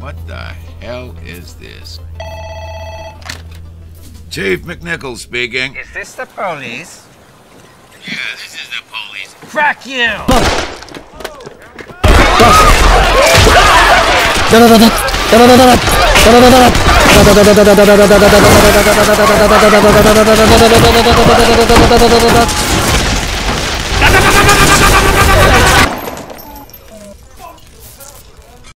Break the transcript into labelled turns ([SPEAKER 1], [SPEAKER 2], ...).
[SPEAKER 1] What the hell is this? Chief McNichols speaking.
[SPEAKER 2] Is this the police?
[SPEAKER 1] Yeah, this is the police.
[SPEAKER 2] Crack you!